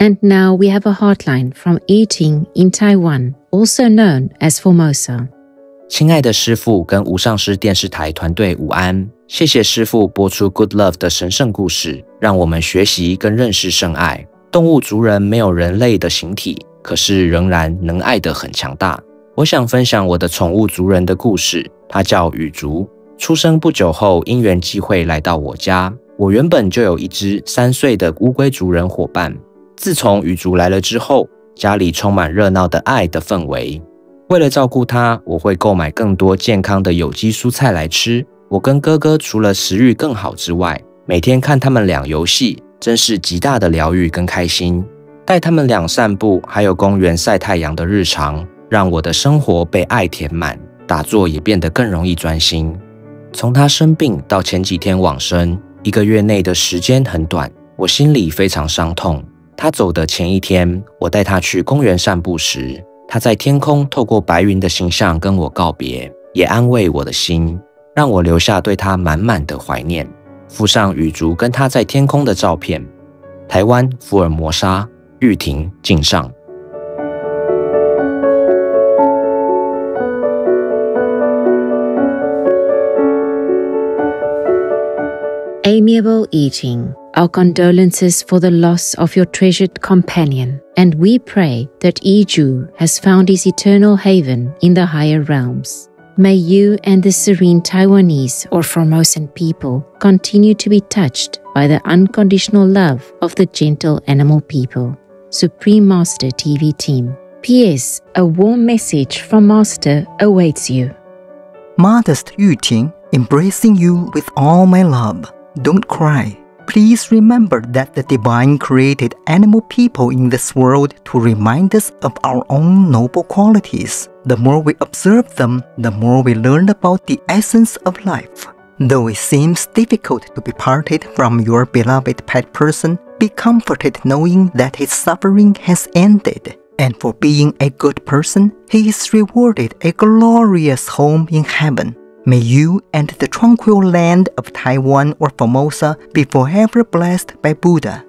And now we have a hotline from Yiting in Taiwan, also known as Formosa. 亲爱的师父跟无上师电视台团队午安，谢谢师父播出 Good Love 的神圣故事，让我们学习跟认识圣爱。动物族人没有人类的形体，可是仍然能爱得很强大。我想分享我的宠物族人的故事，它叫雨竹。出生不久后，因缘际会来到我家。我原本就有一只3岁的乌龟族人伙伴。自从雨竹来了之后，家里充满热闹的爱的氛围。为了照顾它，我会购买更多健康的有机蔬菜来吃。我跟哥哥除了食欲更好之外，每天看他们俩游戏，真是极大的疗愈跟开心。带他们俩散步，还有公园晒太阳的日常，让我的生活被爱填满，打坐也变得更容易专心。从他生病到前几天往生，1个月内的时间很短，我心里非常伤痛。他走的前一天，我带他去公园散步时，他在天空透过白云的形象跟我告别，也安慰我的心，让我留下对他满满的怀念。附上雨竹跟他在天空的照片。台湾福尔摩沙玉婷敬上。 Amiable Yiting, our condolences for the loss of your treasured companion, and we pray that Yiju has found his eternal haven in the higher realms. May you and the serene Taiwanese or Formosan people continue to be touched by the unconditional love of the gentle animal people. Supreme Master TV Team. P.S. A warm message from Master awaits you. Modest Yiting, embracing you with all my love. Don't cry. Please remember that the Divine created animal people in this world to remind us of our own noble qualities. The more we observe them, the more we learn about the essence of life. Though it seems difficult to be parted from your beloved pet person, be comforted knowing that his suffering has ended. And for being a good person, he is rewarded a glorious home in heaven. May you and the tranquil land of Taiwan or Formosa be forever blessed by Buddha.